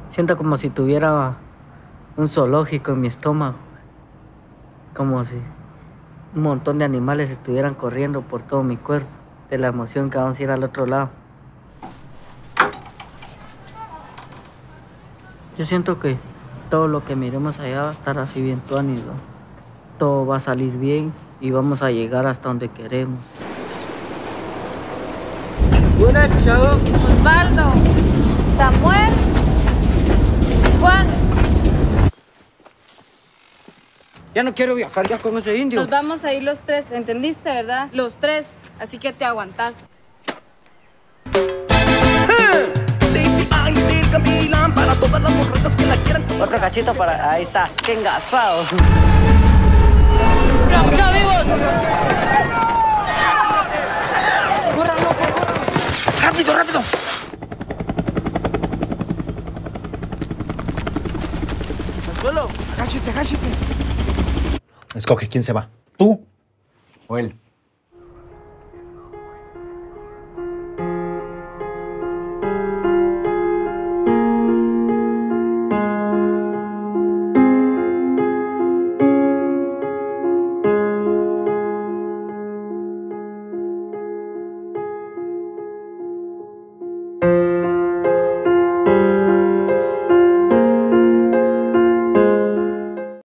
Siento como si tuviera un zoológico en mi estómago. Como si un montón de animales estuvieran corriendo por todo mi cuerpo, de la emoción que vamos a ir al otro lado. Yo siento que todo lo que miremos allá va a estar así bien tuánido. Todo va a salir bien y vamos a llegar hasta donde queremos. Buenas, chavo. Osvaldo, Samuel, Juan. Ya no quiero viajar ya con ese indio. Nos vamos a ir los tres, ¿entendiste, verdad? Los tres, así que te aguantás. Otro cachito para... Ahí está. ¡Qué engasado! ¡Chao, vivos! ¡Corran, loco, corran! ¡Rápido, rápido! ¡Al suelo! Agáchese, agáchese. Escoge quién se va. ¿Tú o él?